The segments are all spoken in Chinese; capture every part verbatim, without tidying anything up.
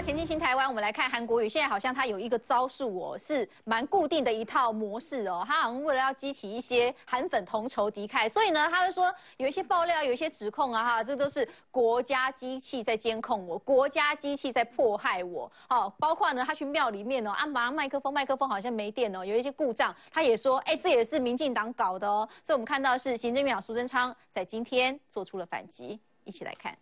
前进新台湾，我们来看韩国瑜。现在好像他有一个招数哦，是蛮固定的一套模式哦。他好像为了要激起一些韩粉同仇敌忾，所以呢，他会说有一些爆料，有一些指控啊，哈，这都是国家机器在监控我，国家机器在迫害我。好、哦，包括呢，他去庙里面哦，啊，马上麦克风，麦克风好像没电哦，有一些故障，他也说，哎，这也是民进党搞的哦。所以我们看到是行政院长苏贞昌在今天做出了反击，一起来看。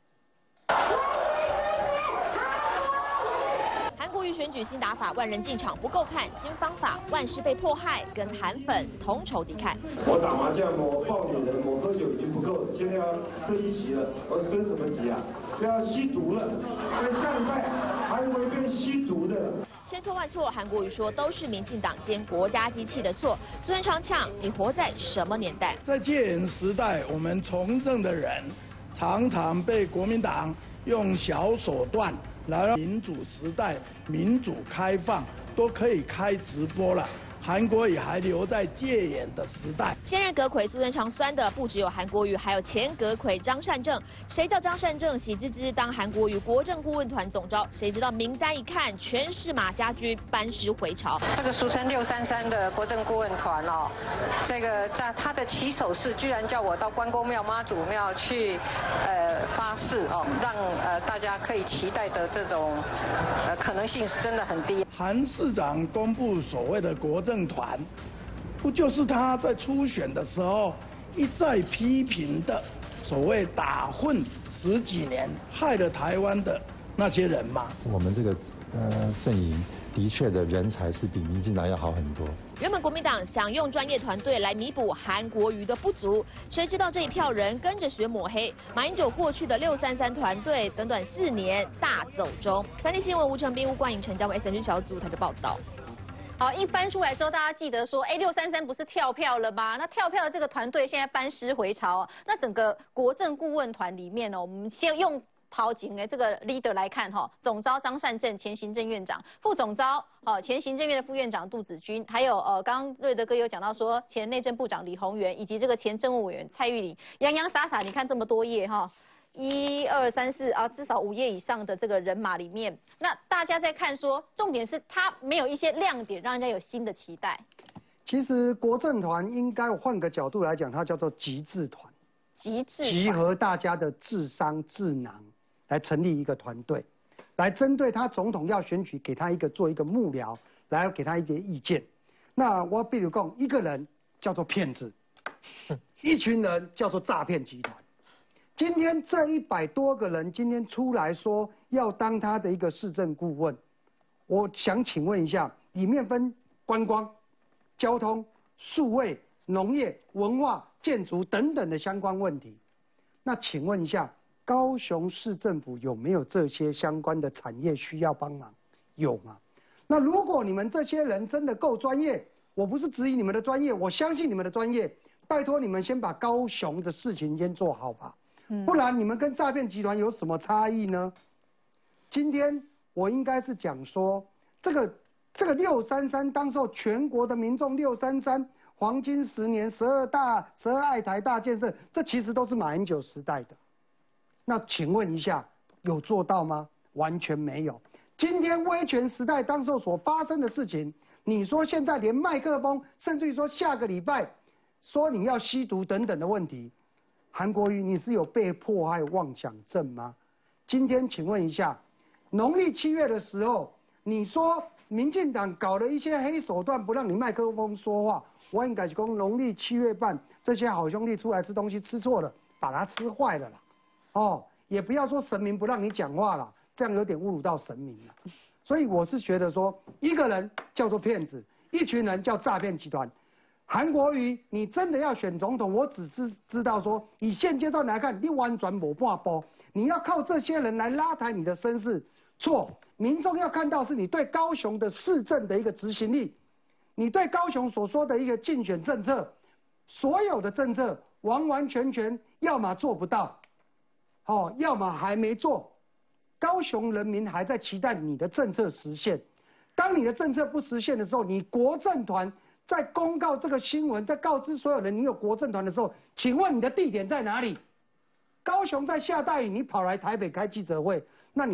韩国瑜选举新打法，万人进场不够看；新方法，万事被迫害，跟韩粉同仇敌忾。 我打麻将，我抱女人，我喝酒已经不够了，现在要升级了。我升什么级啊？要吸毒了。所以下礼拜韩国瑜变吸毒的了。 千错万错，韩国瑜说都是民进党兼国家机器的错。苏贞昌呛：你活在什么年代？ 在戒严时代，我们从政的人常常被国民党用小手段。 来让民主时代、民主开放都可以开直播了。韩国瑜还留在戒严的时代。 现任阁揆苏贞昌酸的不只有韩国瑜，还有前阁揆张善政。谁叫张善政喜滋滋当韩国瑜国政顾问团总召？谁知道名单一看，全是马家军班师回朝。 这个俗称六三三的国政顾问团哦，这个在他的起手式居然叫我到关公庙、妈祖庙去，呃发誓哦，让呃大家可以期待的这种呃可能性是真的很低。 韩市长公布所谓的国政。 政团，不就是他在初选的时候一再批评的所谓打混十几年害了台湾的那些人吗？ 我们这个呃阵营的确的人才是比民进党要好很多。 原本国民党想用专业团队来弥补韩国瑜的不足，谁知道这一票人跟着学抹黑，马英九过去的六三三团队，短短四年大走中。三立新闻吴成斌、吴冠颖、陈嘉伟 S N G 小组台的报道。 好，一翻出来之后，大家记得说，哎，六三三不是跳票了吗？那跳票的这个团队现在班师回朝、啊。那整个国政顾问团里面呢，我们先用陶景哎这个 leader 来看哈，总召张善政前行政院长，副总召哦前行政院的副院长杜子君，还有呃刚刚瑞德哥有讲到说前内政部长李鸿源，以及这个前政务委员蔡玉玲，洋洋洒洒，你看这么多页哈。 一二三四啊，至少五页以上的这个人马里面，那大家在看说，重点是它没有一些亮点，让人家有新的期待。 其实国政团应该换个角度来讲，它叫做集智团， 集智集合大家的智商智囊来成立一个团队，来针对他总统要选举，给他一个做一个幕僚，来给他一点意见。那我比如讲，一个人叫做骗子，一群人叫做诈骗集团。 今天这一百多个人今天出来说要当他的一个市政顾问，我想请问一下，里面分观光、交通、数位、农业、文化、建筑等等的相关问题。那请问一下，高雄市政府有没有这些相关的产业需要帮忙？有吗？那如果你们这些人真的够专业，我不是质疑你们的专业，我相信你们的专业，拜托你们先把高雄的事情先做好吧。 不然你们跟诈骗集团有什么差异呢？今天我应该是讲说，这个这个六三三，当时候全国的民众六三三黄金十年、十二大、十二爱台大建设，这其实都是马英九时代的。那请问一下，有做到吗？完全没有。今天威权时代当时候所发生的事情，你说现在连麦克风，甚至于说下个礼拜说你要吸毒等等的问题。 韩国瑜，你是有被迫害妄想症吗？今天请问一下，农历七月的时候，你说民进党搞了一些黑手段，不让你麦克风说话，我应该是讲农历七月半，这些好兄弟出来吃东西吃错了，把它吃坏了啦。哦，也不要说神明不让你讲话了，这样有点侮辱到神明了。所以我是觉得说，一个人叫做骗子，一群人叫诈骗集团。 韩国瑜，你真的要选总统？我只是知道说，以现阶段来看，你完全没半波。你要靠这些人来拉抬你的声势，错。民众要看到是你对高雄的市政的一个执行力，你对高雄所说的一个竞选政策，所有的政策完完全全要么做不到，哦，要么还没做。高雄人民还在期待你的政策实现。当你的政策不实现的时候，你国政团。 在公告这个新闻，在告知所有人你有国政团的时候，请问你的地点在哪里？高雄在下大雨，你跑来台北开记者会，那你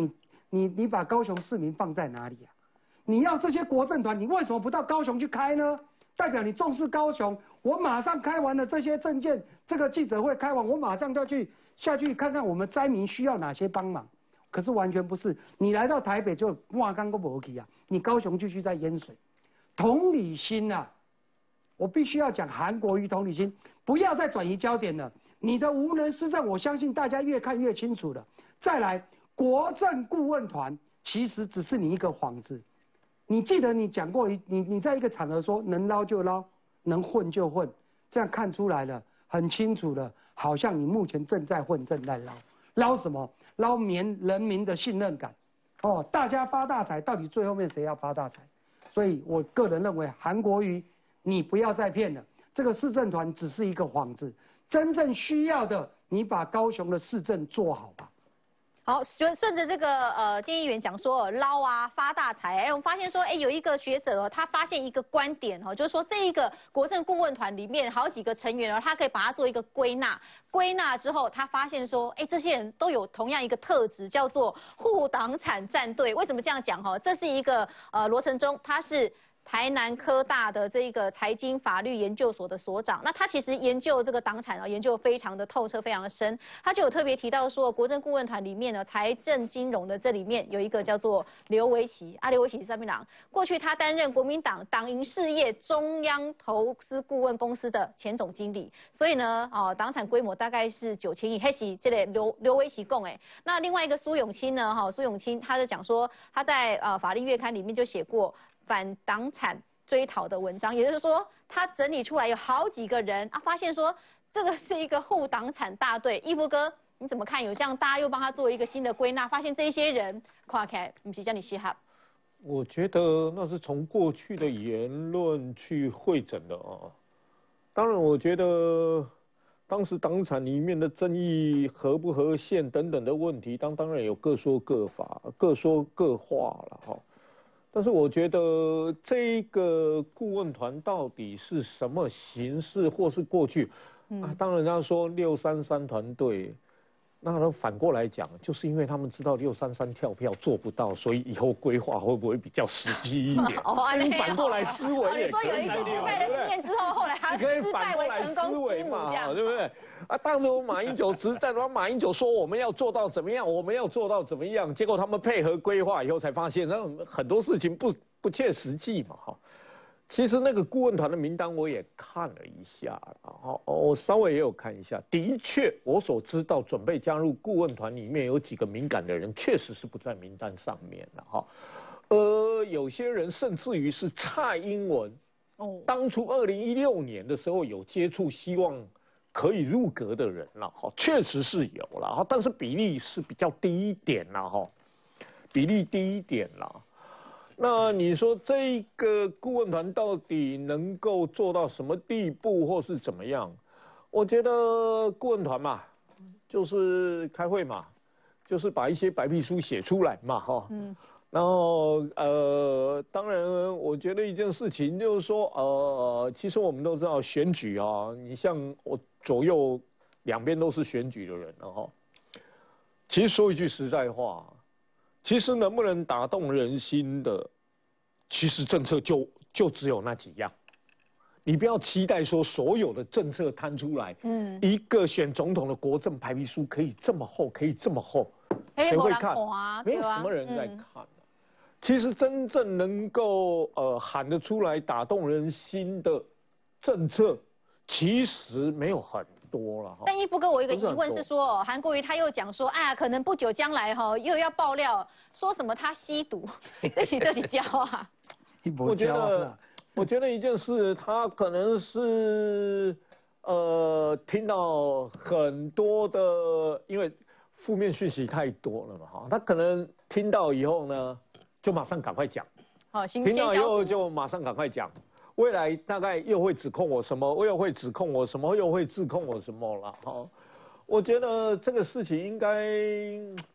你你把高雄市民放在哪里啊？你要这些国政团，你为什么不到高雄去开呢？代表你重视高雄。我马上开完了这些政见，这个记者会开完，我马上就要去下去看看我们灾民需要哪些帮忙。可是完全不是，你来到台北就哇刚都没去啊，你高雄继续在淹水。同理心啊，我必须要讲韩国瑜同理心，不要再转移焦点了。你的无能施政，我相信大家越看越清楚了。再来，国政顾问团其实只是你一个幌子。你记得你讲过一，你你在一个场合说能捞就捞，能混就混，这样看出来了，很清楚了，好像你目前正在混，正在捞，捞什么？捞民人民的信任感。哦，大家发大财，到底最后面谁要发大财？所以我个人认为，韩国瑜，你不要再骗了，这个市政团只是一个幌子。真正需要的，你把高雄的市政做好吧。 好，顺顺着这个呃，建议员讲说捞啊发大财，哎，我们发现说，哎，有一个学者哦，他发现一个观点哦，就是说这一个国政顾问团里面好几个成员哦，他可以把它做一个归纳，归纳之后，他发现说，哎，这些人都有同样一个特质，叫做护党产战队。为什么这样讲哈？这是一个呃罗承宗，他是台南科大的这个财经法律研究所的所长，那他其实研究这个党产啊，研究非常的透彻，非常的深。他就有特别提到说，国政顾问团里面呢，财政金融的这里面有一个叫做刘维奇，啊，刘维奇是三民党，过去他担任国民党党营事业中央投资顾问公司的前总经理，所以呢，哦，党产规模大概是九千亿，黑是这类刘刘维奇供哎。那另外一个苏永清呢，哈，苏永清他就讲说，他在呃法律月刊里面就写过反党产追讨的文章，也就是说，他整理出来有好几个人啊，发现说这个是一个护党产大队。义夫哥，你怎么看？有这样，大家又帮他做一个新的归纳，发现这一些人看起来不是叫你稀罕。 我觉得那是从过去的言论去汇整的啊。当然，我觉得当时党产里面的争议合不合宪等等的问题，当当然有各说各法，各说各话了哈。但是我觉得这个顾问团到底是什么形式，或是过去，嗯、啊，当然他说六三三团队，那他反过来讲，就是因为他们知道六三三跳票做不到，所以以后规划会不会比较实际一点？哦，你反过来思维也可以， 你说有一次失败的经验之后，后来他失败为成功之母，这样对不对？啊，当初马英九执政，然后马英九说我们要做到怎么样，我们要做到怎么样，结果他们配合规划以后才发现，那很多事情不不切实际嘛，哈。其实那个顾问团的名单我也看了一下，然我稍微也有看一下，的确我所知道准备加入顾问团里面有几个敏感的人，确实是不在名单上面的哈。呃，有些人甚至于是蔡英文，哦，当初二零一六年的时候有接触，希望可以入阁的人了哈，确实是有了哈，但是比例是比较低一点啦哈，比例低一点啦。那你说这个顾问团到底能够做到什么地步，或是怎么样？我觉得顾问团嘛，就是开会嘛，就是把一些白皮书写出来嘛，哈。嗯。然后呃，当然，我觉得一件事情就是说，呃，其实我们都知道选举啊，你像我左右两边都是选举的人了哈。其实说一句实在话。其实能不能打动人心的，其实政策就就只有那几样。你不要期待说所有的政策摊出来，嗯，一个选总统的国政白皮书可以这么厚，可以这么厚，谁会看？没有什么人在看、啊。其实真正能够呃喊得出来打动人心的政策，其实没有很。多了， 但义夫哥，我有一个疑问是说，韩国瑜他又讲说，啊，可能不久将来哈又要爆料，说什么他吸毒，这是这是教啊。 我觉得，我觉得一件事，他可能是呃听到很多的，因为负面讯息太多了嘛哈，他可能听到以后呢，就马上赶快讲，好，听到以后就马上赶快讲。未来大概又会指控我什么？又会指控我什么？又会指控我什么了？哈，我觉得这个事情应该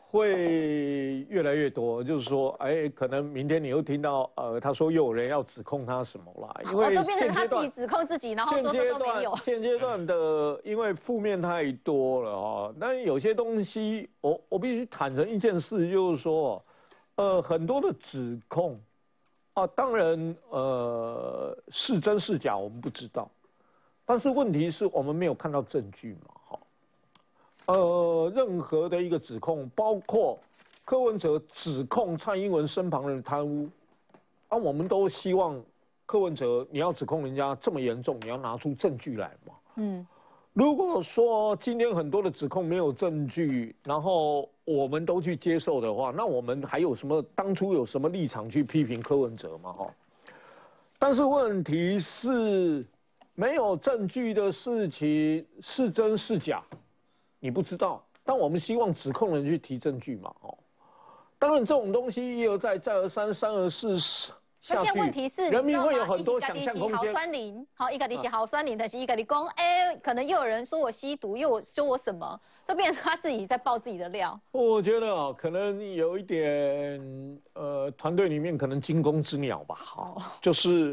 会越来越多，就是说，哎，可能明天你又听到，呃，他说又有人要指控他什么啦，因为都变成他自己指控自己，然后说这都没有。 现阶段的，因为负面太多了啊，但有些东西，我我必须坦诚一件事，就是说，呃，很多的指控，啊，当然，呃，是真是假我们不知道，但是问题是我们没有看到证据嘛，哈。呃，任何的一个指控，包括柯文哲指控蔡英文身旁人贪污，啊，我们都希望柯文哲你要指控人家这么严重，你要拿出证据来嘛。嗯，如果说今天很多的指控没有证据，然后我们都去接受的话，那我们还有什么当初有什么立场去批评柯文哲嘛？哈，但是问题是，没有证据的事情是真是假？你不知道，但我们希望指控人去提证据嘛，哦，当然这种东西一而再再而三三而四下去， 而且问题是， 人民会有很多想象空间。 好酸林，好一个你是好酸林，但是一个你讲，哎，可能又有人说我吸毒，又说我什么，都变成他自己在爆自己的料。 我觉得啊，可能有一点，呃，团队里面可能惊弓之鸟吧，好，就是，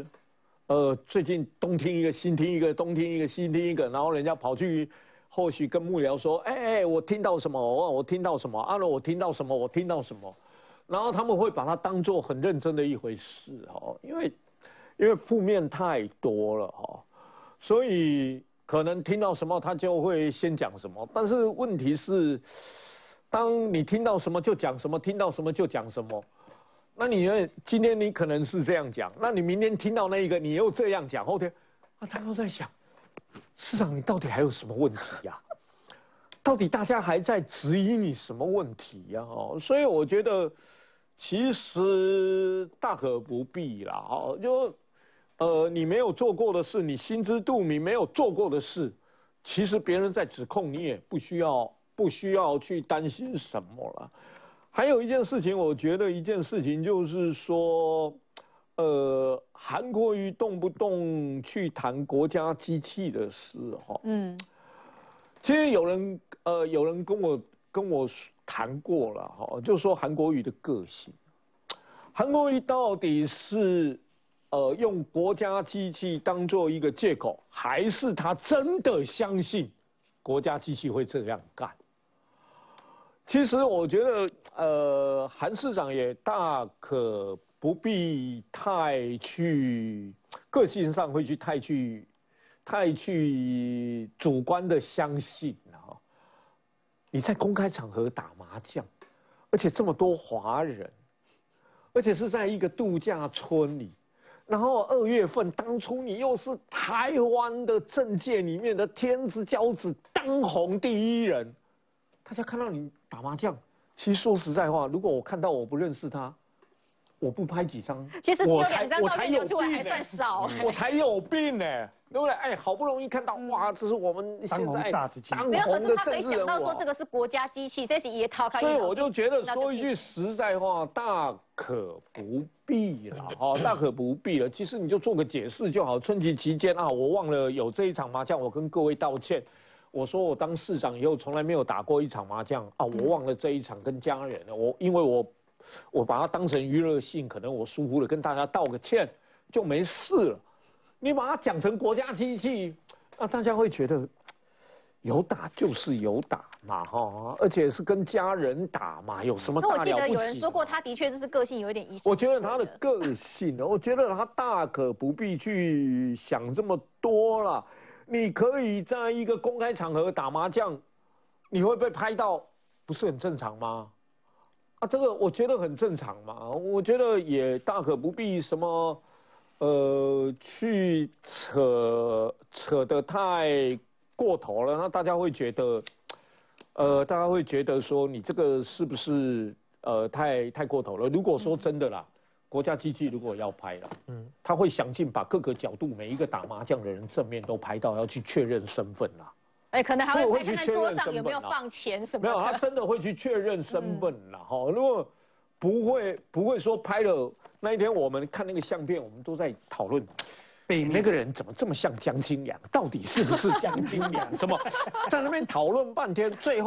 呃，最近东听一个西听一个，东听一个西听一个，然后人家跑去。或许跟幕僚说，哎哎，我听到什么？我我听到什么？阿罗，我听到什么？我听到什么？然后他们会把它当作很认真的一回事哦，因为因为负面太多了哈，所以可能听到什么他就会先讲什么。但是问题是，当你听到什么就讲什么，听到什么就讲什么，那你今天你可能是这样讲，那你明天听到那一个你又这样讲，后天啊他又在想。市长，你到底还有什么问题呀？到底大家还在质疑你什么问题呀？哦，所以我觉得其实大可不必啦。哦，就呃，你没有做过的事，你心知肚明没有做过的事，其实别人在指控你也不需要不需要去担心什么了。还有一件事情，我觉得一件事情就是说。呃，韩国瑜动不动去谈国家机器的事哈，嗯，其实有人呃有人跟我跟我谈过了哈，就说韩国瑜的个性，韩国瑜到底是呃用国家机器当做一个借口，还是他真的相信国家机器会这样干？其实我觉得呃韩市长也大可。不必太去个性上会去太去太去主观的相信啊！你在公开场合打麻将，而且这么多华人，而且是在一个度假村里，然后二月份当初你又是台湾的政界里面的天之骄子、当红第一人，大家看到你打麻将，其实说实在话，如果我看到我不认识他。我不拍几张， 其实只有两张照片流出来还算少， 我才有病呢，对不对？哎，好不容易看到，哇，这是我们现在当没有，可是他可以红的政治人物。 想到说这个是国家机器，这是也逃开。 所以我就觉得说一句实在话，大可不必了，哈，大可不必了。其实你就做个解释就好。春节期间啊，我忘了有这一场麻将，我跟各位道歉。我说我当市长以后从来没有打过一场麻将啊，我忘了这一场跟家人了，我因为我。我把它当成娱乐性，可能我疏忽了，跟大家道个歉就没事了。你把它讲成国家机器，那大家会觉得有打就是有打嘛，哈，而且是跟家人打嘛，有什么大了不起？ 我记得有人说过，他的确就是个性有一点疑心。 我觉得他的个性，我觉得他大可不必去想这么多了。你可以在一个公开场合打麻将，你会被拍到，不是很正常吗？啊，这个我觉得很正常嘛，我觉得也大可不必什么，呃，去扯扯得太过头了，那大家会觉得，呃，大家会觉得说你这个是不是呃太太过头了？如果说真的啦，国家机器如果要拍了，嗯，他会想尽把各个角度每一个打麻将的人正面都拍到，要去确认身份啦。 哎，可能还会看看桌上有没有放钱什么的。 没有，他真的会去确认身份啦。哈、嗯，如果不会不会说拍了那一天，我们看那个相片，我们都在讨论，那个人怎么这么像江金良？到底是不是江金良？什么在那边讨论半天，最后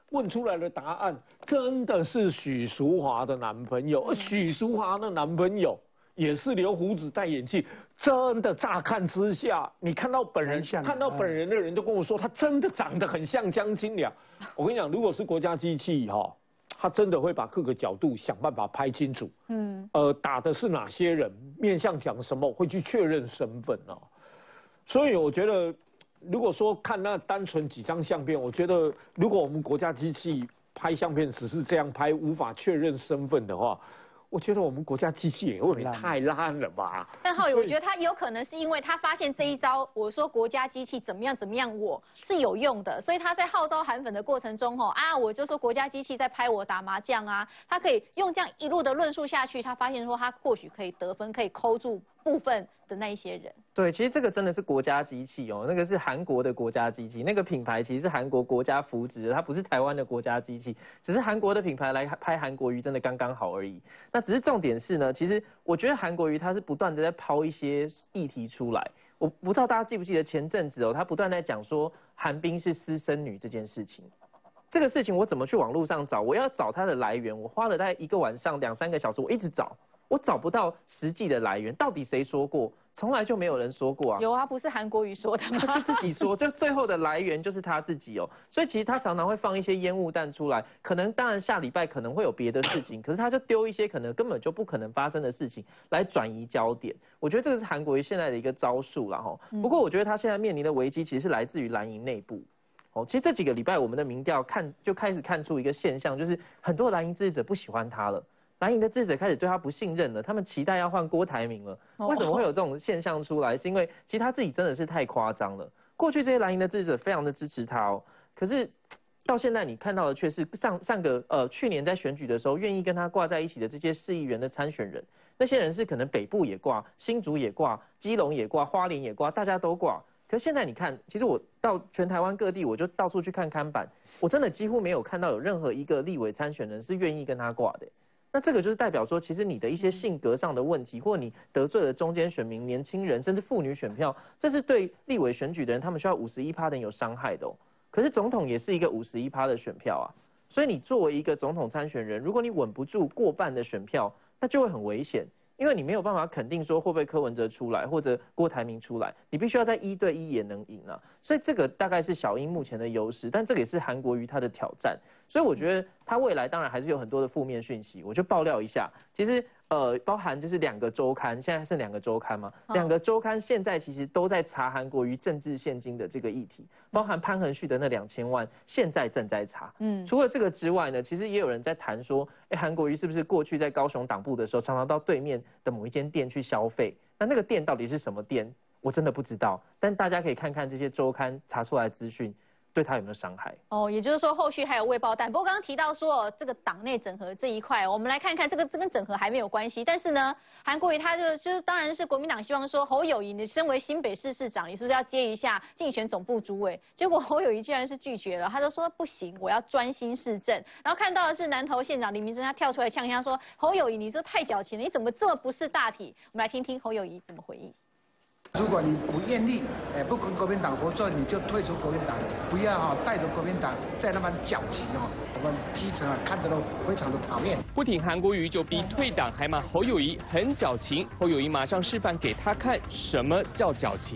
问出来的答案真的是许淑华的男朋友，而许淑华的男朋友也是留胡子戴眼镜，真的乍看之下，你看到本人看到本人的人都跟我说，他真的长得很像江青良。我跟你讲，如果是国家机器哈，他真的会把各个角度想办法拍清楚，嗯，呃，打的是哪些人，面向讲什么，会去确认身份啊。所以我觉得。如果说看那单纯几张相片，我觉得如果我们国家机器拍相片只是这样拍，无法确认身份的话，我觉得我们国家机器也会太烂了吧？ 但浩宇，我觉得他有可能是因为他发现这一招，我说国家机器怎么样怎么样，我是有用的，所以他在号召韩粉的过程中，吼啊，我就说国家机器在拍我打麻将啊，他可以用这样一路的论述下去，他发现说他或许可以得分，可以扣住部分的那一些人。 对，其实这个真的是国家机器哦，那个是韩国的国家机器，那个品牌其实是韩国国家扶植的，它不是台湾的国家机器，只是韩国的品牌来拍韩国瑜真的刚刚好而已。那只是重点是呢，其实我觉得韩国瑜他是不断的在抛一些议题出来，我不知道大家记不记得前阵子哦，他不断在讲说韩冰是私生女这件事情。这个事情我怎么去网络上找？我要找它的来源，我花了大概一个晚上两三个小时，我一直找。我找不到实际的来源，到底谁说过？从来就没有人说过啊。 有啊，不是韩国瑜说的吗？ 他就自己说，就最后的来源就是他自己哦。所以其实他常常会放一些烟雾弹出来，可能当然下礼拜可能会有别的事情，可是他就丢一些可能根本就不可能发生的事情来转移焦点。我觉得这个是韩国瑜现在的一个招数啦哈。不过我觉得他现在面临的危机其实是来自于蓝营内部。哦，其实这几个礼拜我们的民调看就开始看出一个现象，就是很多蓝营支持者不喜欢他了。蓝营的支持者开始对他不信任了，他们期待要换郭台铭了。为什么会有这种现象出来？是因为其实他自己真的是太夸张了。过去这些蓝营的支持者非常的支持他哦，可是到现在你看到的却是上上个呃去年在选举的时候愿意跟他挂在一起的这些市议员的参选人，那些人是可能北部也挂，新竹也挂，基隆也挂，花莲也挂，大家都挂。可是现在你看，其实我到全台湾各地，我就到处去看看板，我真的几乎没有看到有任何一个立委参选人是愿意跟他挂的。那这个就是代表说，其实你的一些性格上的问题，或你得罪了中间选民、年轻人，甚至妇女选票，这是对立委选举的人，他们需要五十一趴的人有伤害的哦。可是总统也是一个五十一趴的选票啊，所以你作为一个总统参选人，如果你稳不住过半的选票，那就会很危险。因为你没有办法肯定说会不会柯文哲出来或者郭台铭出来，你必须要在一对一也能赢啊，所以这个大概是小英目前的优势，但这个也是韩国瑜他的挑战，所以我觉得他未来当然还是有很多的负面讯息，我就爆料一下，其实呃包含就是两个周刊，现在剩两个周刊嘛，两个周刊现在其实都在查韩国瑜政治现金的这个议题，包含潘恒旭的那两千万，现在正在查。嗯，除了这个之外呢，其实也有人在谈说，哎，韩国瑜是不是过去在高雄党部的时候，常常到对面的某一间店去消费？那那个店到底是什么店？我真的不知道。但大家可以看看这些周刊查出来的资讯，对他有没有伤害？ 哦，也就是说后续还有未爆弹。不过刚刚提到说这个党内整合这一块，我们来看看这个这跟整合还没有关系。但是呢，韩国瑜他就就是当然是国民党希望说侯友宜，你身为新北市市长，你是不是要接一下竞选总部主委？结果侯友宜居然是拒绝了，他就说不行，我要专心市政。然后看到的是南投县长李明珍，他跳出来呛一下说：“侯友宜，你这太矫情了，你怎么这么不识大体？”我们来听听侯友宜怎么回应。 如果你不愿意，哎，不跟国民党合作，你就退出国民党，不要哈带着国民党再那么矫情哦。我们基层啊看得都非常的讨厌。 不挺韩国瑜就逼退党，还骂侯友宜很矫情。侯友宜马上示范给他看什么叫矫情。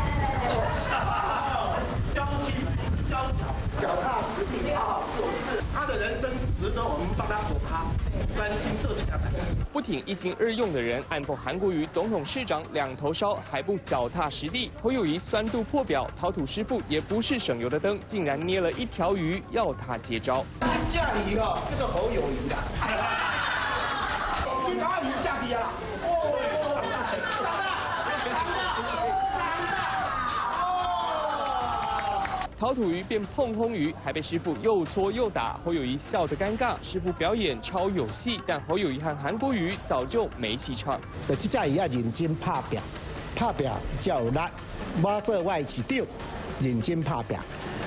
交心交巧，脚踏实地，好好做事。他的人生值得我们帮他走他，专心做起来。 不挺一心二用的人，暗讽韩国瑜总统市长两头烧，还不脚踏实地。侯友宜酸度破表，陶土师傅也不是省油的灯，竟然捏了一条鱼要他接招。 嫁鱼哈，这个侯友宜的，你哪里嫁的呀？ 陶土鱼变碰轰鱼，还被师傅又搓又打，侯友宜笑得尴尬。师傅表演超有戏，但侯友宜和韩国瑜早就没戏唱。 就这只鱼要认真拍拼，拍拼才有力。我做我的市长，认真拍拼。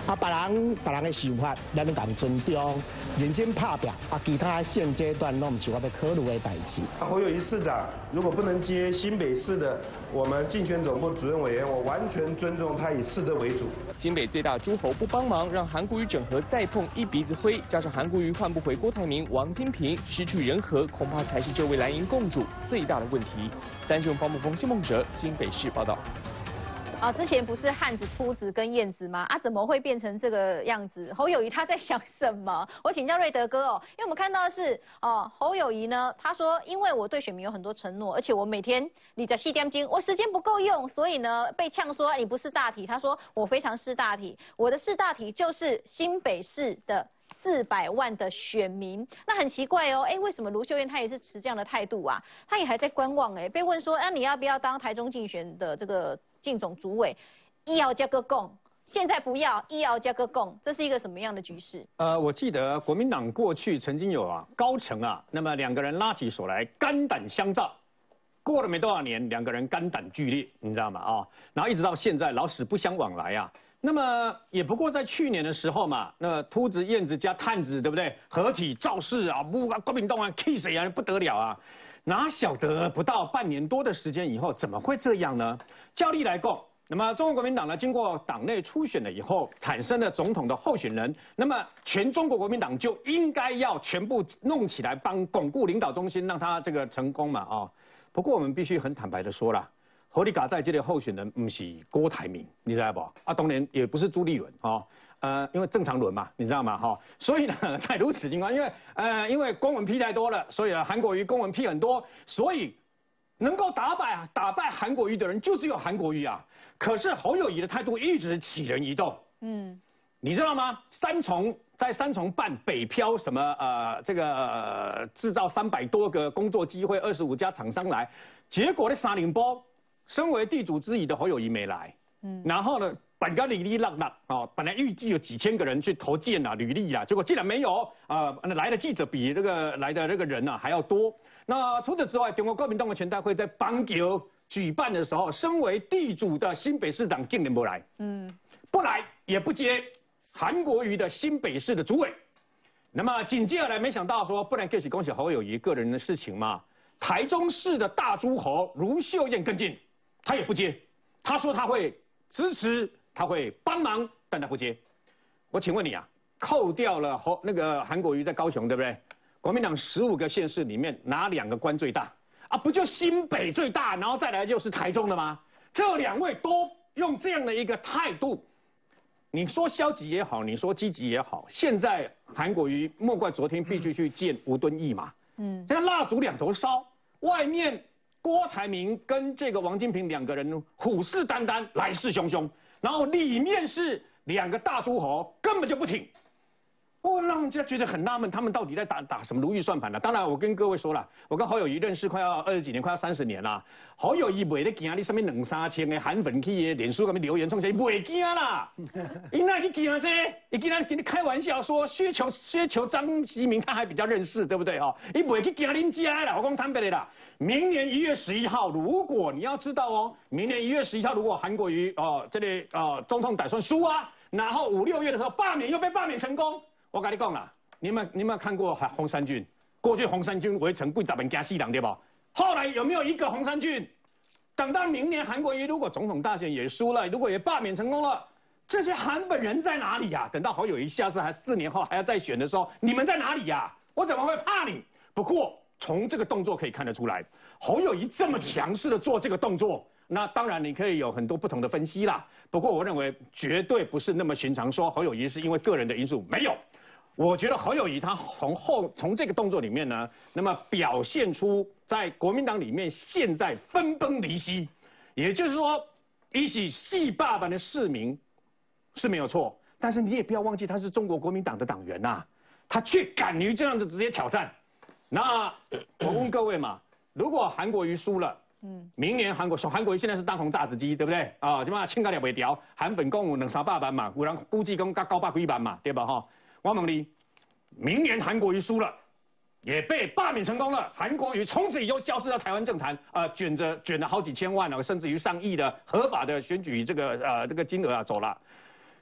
啊，别人别人的想法，咱们讲尊重，认真拍拼。啊，其他现阶段拢不是我要考虑的代志。 侯友宜市长如果不能接新北市的我们竞选总部主任委员，我完全尊重他以市政为主。 新北最大诸侯不帮忙，让韩国瑜整合再碰一鼻子灰，加上韩国瑜换不回郭台铭、王金平，失去人和，恐怕才是这位蓝营共主最大的问题。三十用方木峰、谢梦哲，新北市报道。 啊，之前不是汉子、秃子跟燕子吗？啊，怎么会变成这个样子？侯友宜他在想什么？我请教瑞德哥哦，因为我们看到的是哦，侯友宜呢，他说，因为我对选民有很多承诺，而且我每天你在细点金，我时间不够用，所以呢被呛说你不是大体。他说我非常识大体，我的识大体就是新北市的四百万的选民。那很奇怪哦，哎，为什么卢秀燕她也是持这样的态度啊？她也还在观望哎，被问说，那、啊、你要不要当台中竞选的这个？竞总主委，医药加个供，现在不要医药加个供，这是一个什么样的局势？ 呃，我记得国民党过去曾经有啊高层啊，那么两个人拉起手来肝胆相照，过了没多少年，两个人肝胆俱裂，你知道吗？啊、哦，然后一直到现在老死不相往来啊。那么也不过在去年的时候嘛，那秃子、燕子加探子，对不对？合体造势啊，不啊，国民党啊 ，K 谁啊，不得了啊！哪晓得不到半年多的时间以后，怎么会这样呢？照例来讲，那么中国国民党呢，经过党内初选了以后，产生了总统的候选人，那么全中国国民党就应该要全部弄起来，帮巩固领导中心，让他这个成功嘛啊、哦。不过我们必须很坦白的说了，侯立嘎在这里候选人不是郭台铭，你知道不？啊，当然也不是朱立伦啊。哦呃，因为正常轮嘛，你知道吗？哈，所以呢，在如此情况，因为呃，因为公文批太多了，所以呢，韩国瑜公文批很多，所以能够打败打败韩国瑜的人就只有韩国瑜啊。可是侯友宜的态度一直起人移动，嗯，你知道吗？三重在三重办北漂什么呃，这个、呃、制造三百多个工作机会，二十五家厂商来，结果呢，沙林波身为地主之谊的侯友宜没来，嗯，然后呢？本来履历浪浪哦，本来预计有几千个人去投件啊、履历啊，结果竟然没有啊、呃！来的记者比这个来的这个人啊还要多。那除此之外，中国国民党的全代会在邦球举办的时候，身为地主的新北市长竟然不来，嗯，不来也不接韩国瑜的新北市的主委。那么紧接而来，没想到说，不然更是恭喜侯友宜个人的事情嘛。台中市的大诸侯卢秀燕跟进，他也不接，他说他会支持。他会帮忙，但他不接。我请问你啊，扣掉了侯那个韩国瑜在高雄，对不对？国民党十五个县市里面哪两个官最大啊？不就新北最大，然后再来就是台中的吗？这两位都用这样的一个态度，你说消极也好，你说积极也好，现在韩国瑜莫怪昨天必须去见吴敦义嘛。嗯，现在蜡烛两头烧，外面郭台铭跟这个王金平两个人虎视眈眈，来势汹汹。然后里面是两个大诸侯，根本就不挺，哦，让人家觉得很纳闷，他们到底在打打什么如意算盘呢？当然，我跟各位说了，我跟侯友宜认识快要二十几年，快要三十年啦。侯友宜袂咧惊你上面两三千的韩粉去脸书上面留言冲谁，袂惊啦。因那你惊这，你竟然跟你开玩笑说薛球薛球张其明他还比较认识，对不对哈？你袂去惊恁家啦，我讲坦白的啦。明年一月十一号，如果你要知道哦，明年一月十一号，如果韩国瑜哦这里哦总统打算输啊，然后五六月的时候罢免又被罢免成功，我跟你讲啦，你们你有没有看过洪三军？过去洪三军围城几十万加四人对吧？后来有没有一个洪三军？等到明年韩国瑜如果总统大选也输了，如果也罢免成功了，这些韩粉人在哪里呀、啊？等到侯友宜下次还四年后还要再选的时候，你们在哪里呀、啊？我怎么会怕你？不过。从这个动作可以看得出来，侯友宜这么强势的做这个动作，那当然你可以有很多不同的分析啦。不过我认为绝对不是那么寻常，说侯友宜是因为个人的因素，没有。我觉得侯友宜他从后从这个动作里面呢，那么表现出在国民党里面现在分崩离析，也就是说，一起戏霸版的市民是没有错，但是你也不要忘记他是中国国民党的党员呐、啊，他却敢于这样子直接挑战。那我问各位嘛，如果韩国瑜输了，嗯，明年韩国韩国瑜现在是当红炸子鸡，对不对？啊，起码千个了袂掉，韩粉共有两三百万嘛，有人估计讲到九百几万嘛，对吧？哈，我问你，明年韩国瑜输了，也被罢免成功了，韩国瑜从此以后消失在台湾政坛，啊、呃，卷着卷了好几千万啊，甚至于上亿的合法的选举这个呃这个金额啊走了。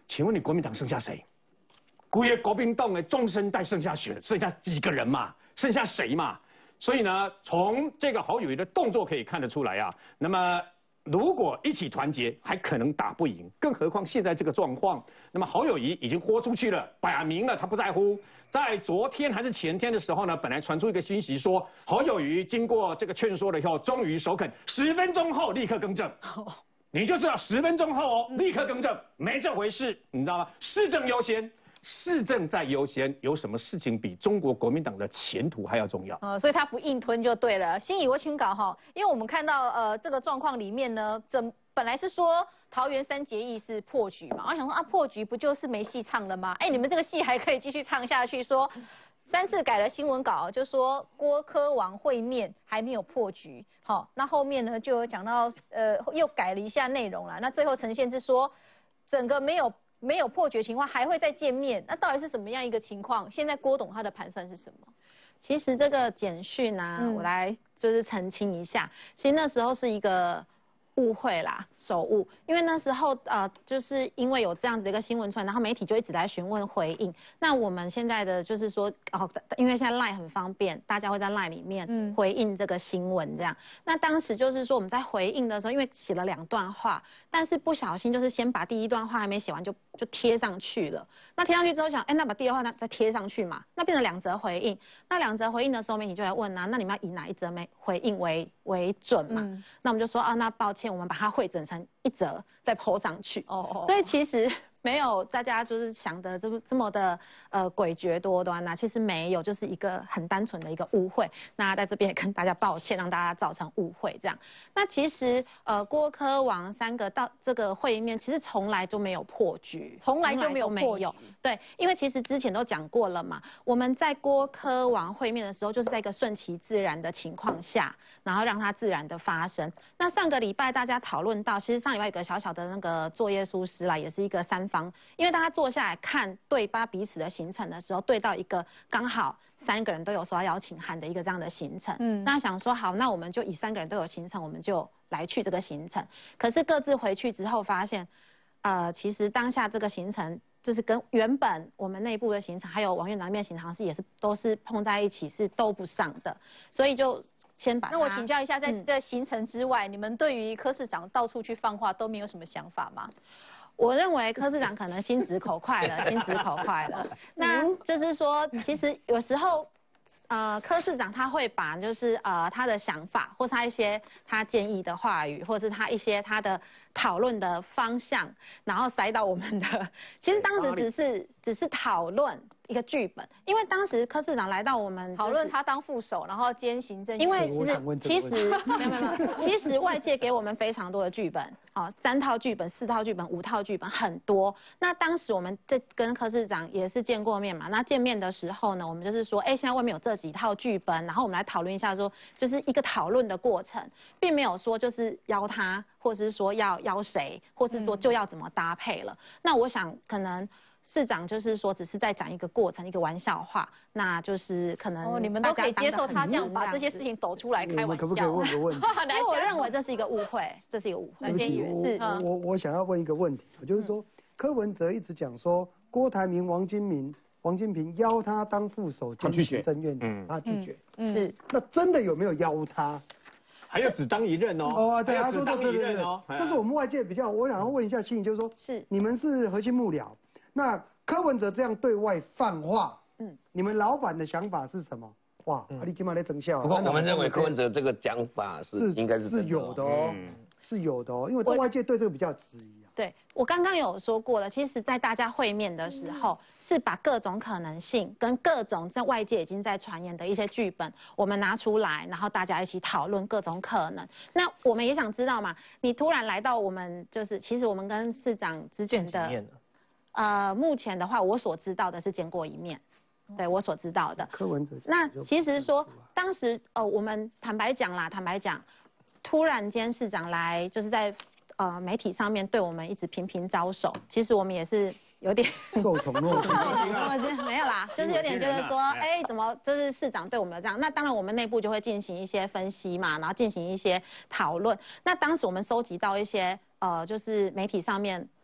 请问你国民党剩下谁？归国民党的中生代剩下选剩下几个人嘛？剩下谁嘛？所以呢，从这个侯友宜的动作可以看得出来啊。那么如果一起团结，还可能打不赢，更何况现在这个状况。那么侯友宜已经豁出去了，摆明了他不在乎。在昨天还是前天的时候呢，本来传出一个讯息说，侯友宜经过这个劝说了以后，终于首肯，十分钟后立刻更正。你就知道十分钟后哦，立刻更正，没这回事，你知道吗？市政优先。市政在优先，有什么事情比中国国民党的前途还要重要？ 呃，所以他不硬吞就对了。心怡，我请稿哈，因为我们看到呃这个状况里面呢，怎本来是说桃园三结义是破局嘛，我想说啊破局不就是没戏唱了吗？哎，你们这个戏还可以继续唱下去，说三次改了新闻稿，就说郭柯王会面还没有破局，好，那后面呢就有讲到呃又改了一下内容啦，那最后呈现是说整个没有。没有破局情况还会再见面，那到底是什么样一个情况？现在郭董他的盘算是什么？ 其实这个简讯啊，嗯、我来就是澄清一下，其实那时候是一个误会啦，手误，因为那时候呃，就是因为有这样子的一个新闻出来，然后媒体就一直来询问回应。那我们现在的就是说，哦，因为现在 LINE 很方便，大家会在 LINE 里面回应这个新闻这样。嗯、那当时就是说我们在回应的时候，因为写了两段话，但是不小心就是先把第一段话还没写完就就贴上去了。那贴上去之后想，哎，那把第二话再贴上去嘛，那变成两则回应。那两则回应的时候，媒体就来问啊，那你们要以哪一则没回应为为准嘛？嗯、那我们就说啊，那抱歉。我们把它汇整成一则再 po 上去，哦哦，所以其实没有大家就是想的这么这么的呃诡谲多端呐、啊，其实没有，就是一个很单纯的一个误会。那在这边也跟大家抱歉，让大家造成误会这样。那其实呃郭柯王三个到这个会面，其实从来就没有破局， 从来就没有破局。 对，因为其实之前都讲过了嘛，我们在郭柯王会面的时候，就是在一个顺其自然的情况下，然后让它自然的发生。那上个礼拜大家讨论到，其实上礼拜有个小小的那个作业疏失啦，也是一个三方，因为大家坐下来看对巴彼此的行程的时候，对到一个刚好三个人都有收到邀请函的一个这样的行程，嗯，那想说好，那我们就以三个人都有行程，我们就来去这个行程。可是各自回去之后发现，呃，其实当下这个行程，就是跟原本我们内部的行程，还有王院长那边行程是也是都是碰在一起，是都不上的，所以就。先把那我请教一下，在在行程之外，嗯、你们对于柯市长到处去放话都没有什么想法吗？ 我认为柯市长可能心直口快了，心直口快了。那就是说，其实有时候，呃，柯市长他会把就是呃他的想法，或是他一些他建议的话语，或是他一些他的讨论的方向，然后塞到我们的。其实当时只是只是讨论。一个剧本，因为当时柯市长来到我们讨论他当副手，然后兼行政。 因为其实其实没有没有没有，其实外界给我们非常多的剧本，哦，三套剧本、四套剧本、五套剧本很多。那当时我们在跟柯市长也是见过面嘛，那见面的时候呢，我们就是说，哎，现在外面有这几套剧本，然后我们来讨论一下说，就是一个讨论的过程，并没有说就是邀他，或者是说要邀谁，或是说就要怎么搭配了。嗯、那我想可能。市长就是说，只是在讲一个过程，一个玩笑话，那就是可能哦，你们都可以接受他这样把这些事情抖出来开玩笑。 可不可以问个问题？ 因为我认为这是一个误会，这是一个误会。 是，我我我想要问一个问题，就是说柯文哲一直讲说郭台铭、王金明、王金平邀他当副手兼行政院长，他拒绝。 是， 那真的有没有邀他？ 还要只当一任哦。 哦，对，他说当一任哦。 这是我们外界比较，我想要问一下心怡，就是说， 是你们是核心幕僚。那柯文哲这样对外放话，嗯，你们老板的想法是什么？哇，阿里今晚在整笑。 不过我们认为柯文哲这个讲法是应该是是有的哦，是有的哦，因为外界对这个比较质疑啊。 对，我刚刚有说过了，其实在大家会面的时候，是把各种可能性跟各种在外界已经在传言的一些剧本，我们拿出来，然后大家一起讨论各种可能。那我们也想知道嘛，你突然来到我们，就是其实我们跟市长之间的。呃，目前的话，我所知道的是见过一面，对我所知道的。 柯文哲。 那其实说，当时呃，我们坦白讲啦，坦白讲，突然间市长来，就是在呃媒体上面对我们一直频频招手，其实我们也是有点受宠若惊。 没有啦，就是有点觉得说，哎，怎么就是市长对我们这样？那当然，我们内部就会进行一些分析嘛，然后进行一些讨论。那当时我们收集到一些呃，就是媒体上面。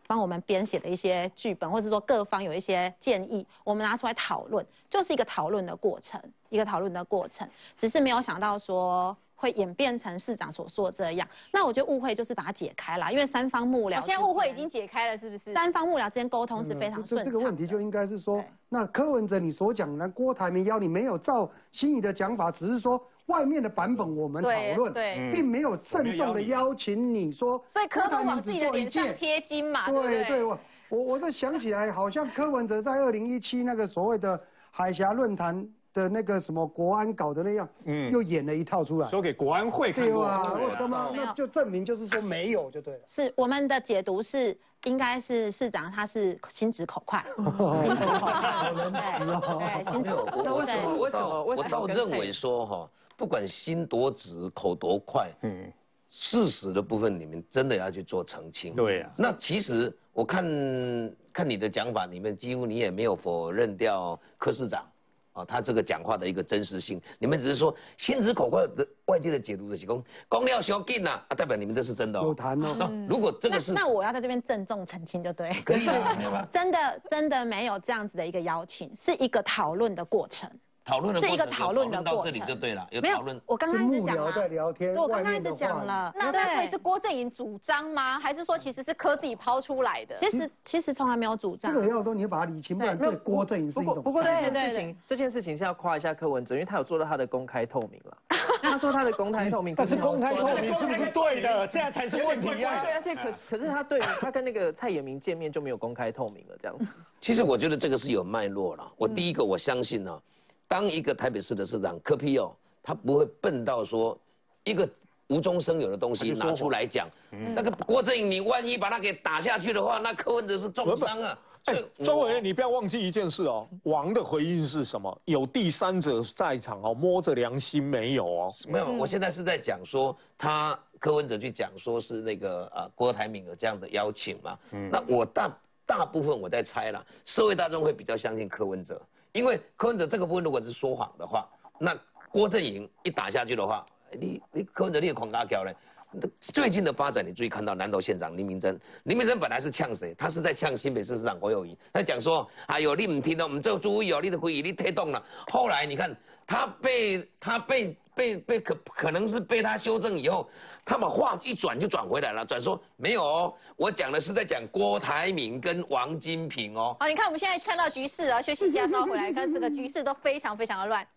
帮我们编写的一些剧本，或者说各方有一些建议，我们拿出来讨论，就是一个讨论的过程，一个讨论的过程。只是没有想到说会演变成市长所说的这样。那我觉得误会就是把它解开啦，因为三方幕僚、 哦，现在误会已经解开了，是不是？ 三方幕僚之间沟通是非常顺畅的。 这这个问题就应该是说，那柯文哲你所讲的郭台铭邀你没有照心仪的讲法，只是说。外面的版本我们讨论，并没有郑重的邀请你说， 所以柯都往自己的脸上贴金嘛，对不对？ 对，我我我在想起来，好像柯文哲在二零一七那个所谓的海峡论坛的那个什么国安搞的那样，嗯，又演了一套出来， 说给国安会看过， 对啊，我他妈那就证明就是说没有就对了。 是我们的解读是。应该是市长，他是心直口快。 心直口快，对，心直口快。那为什么？为什么？我倒认为说哈，不管心多直，口多快，嗯，事实的部分你们真的要去做澄清。 对呀。 那其实我看看你的讲法里面，几乎你也没有否认掉柯市长。哦，他这个讲话的一个真实性，你们只是说心直口快的外界的解读的是讲公料小劲呐，啊，代表你们这是真的哦。 有谈哦。 那如果这个是， 那我要在这边郑重澄清，就对。 可以啊，没有吧？ 真的真的没有这样子的一个邀请，是一个讨论的过程。 讨论的过程是一个讨论的过程， 到这里就对了。有讨论， 我刚刚一直讲了， 在聊天， 我刚刚一直讲了。 那那会是郭正颖主张吗？还是说其实是柯自己抛出来的？ 其实其实从来没有主张。 这个要多你要把它理清，不然对郭正颖是一种。 不过这件事情，这件事情是要夸一下柯文哲，因为他有做到他的公开透明了。他说他的公开透明， 但是公开透明是不是对的？现在才是问题呀。对，而且可可是他对他跟那个蔡衍明见面就没有公开透明了，这样子。 其实我觉得这个是有脉络了。我第一个我相信呢。当一个台北市的市长柯 P 哦，他不会笨到说一个无中生有的东西拿出来讲。那个郭正颖，你万一把他给打下去的话，那柯文哲是重伤啊。 哎，周委员，你不要忘记一件事哦，王的回应是什么？有第三者在场哦，摸着良心没有哦？ 没有，我现在是在讲说他柯文哲去讲说是那个呃郭台铭有这样的邀请嘛。那我大大部分我在猜啦，社会大众会比较相信柯文哲。因为柯文哲这个部分如果是说谎的话，那郭正颖一打下去的话，你你柯文哲你也狂嘎掉嘞。最近的发展，你注意看到南投县长林明珍，林明珍本来是呛谁？他是在呛新北市市长侯友宜，他讲说，哎呦你唔听哦，唔做注意哦，你的会议你推动了。后来你看他被他被被被可可能是被他修正以后，他把话一转就转回来了，转说没有哦，我讲的是在讲郭台铭跟王金平哦。 好，你看我们现在看到局势啊，休息一下，稍后回来看这个局势都非常非常的乱。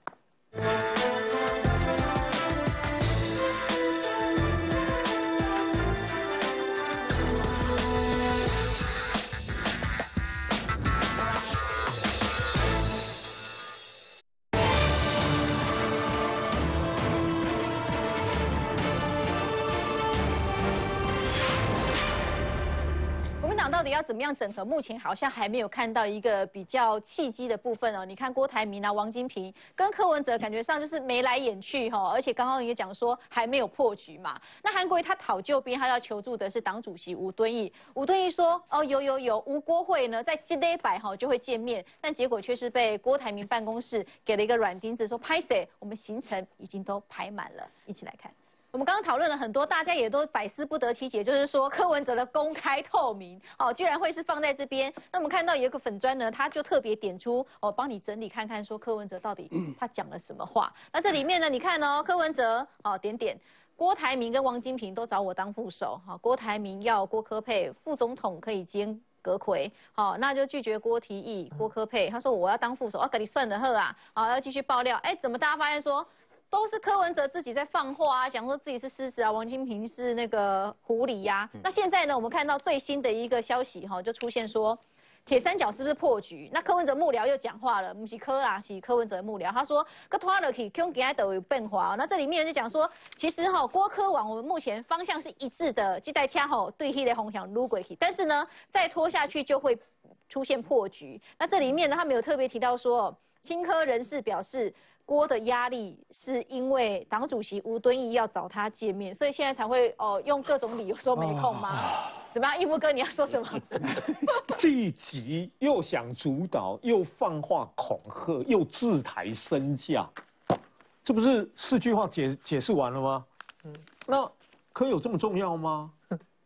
到底要怎么样整合？目前好像还没有看到一个比较契机的部分哦。你看郭台铭啊、王金平跟柯文哲，感觉上就是眉来眼去哈、哦。而且刚刚也讲说还没有破局嘛。那韩国瑜他讨救兵，他要求助的是党主席吴敦义。吴敦义说：“哦，有有有，吴郭会呢在今礼拜哈就会见面。”但结果却是被郭台铭办公室给了一个软钉子，说：“拍谁？我们行程已经都排满了。”一起来看。我们刚刚讨论了很多，大家也都百思不得其解，就是说柯文哲的公开透明哦，居然会是放在这边。那我们看到有一个粉专呢，他就特别点出哦，帮你整理看看，说柯文哲到底他讲了什么话。那这里面呢，你看哦，柯文哲哦点点，郭台铭跟王金平都找我当副手，哈、哦，郭台铭要郭柯配，副总统可以兼阁揆，好、哦，那就拒绝郭提议，郭柯配，他说我要当副手，要、啊、给你算的呵啊，好、哦，要继续爆料，哎，怎么大家发现说？都是柯文哲自己在放话啊，讲说自己是狮子啊，王金平是那个狐狸呀、啊。那现在呢，我们看到最新的一个消息哈，就出现说铁三角是不是破局？那柯文哲幕僚又讲话了，不是柯啦，是柯文哲的幕僚，他说个拖了去，恐惊都有变化。那这里面就讲说，其实哈郭柯网我们目前方向是一致的，这代掐吼对黑的红响撸过去，但是呢再拖下去就会出现破局。那这里面呢，他们有特别提到说，青科人士表示。郭的压力是因为党主席吴敦义要找他见面，所以现在才会哦、呃、用各种理由说没空吗？怎么样，义夫哥你要说什么？ 这一集又想主导，又放话恐吓，又自抬身价，这不是四句话解解释完了吗？嗯，那柯有这么重要吗？